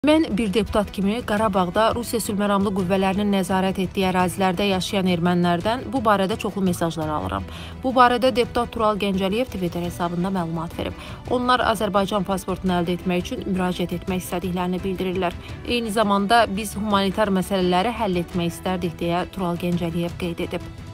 Mən bir deputat kimi Qarabağda Rusiya sülhməramlı qüvvələrinin nəzarət etdiyi ərazilərdə yaşayan ermənilərdən bu barədə çoxlu mesajlar alıram. Bu barədə deputat Tural Gəncəliyev Twitter hesabında məlumat verib. Onlar Azərbaycan pasportunu əldə etmək üçün müraciət etmək istədiklərini bildirirlər. Eyni zamanda biz humanitar məsələləri həll etmək istərdik deyə Tural Gəncəliyev qeyd edib.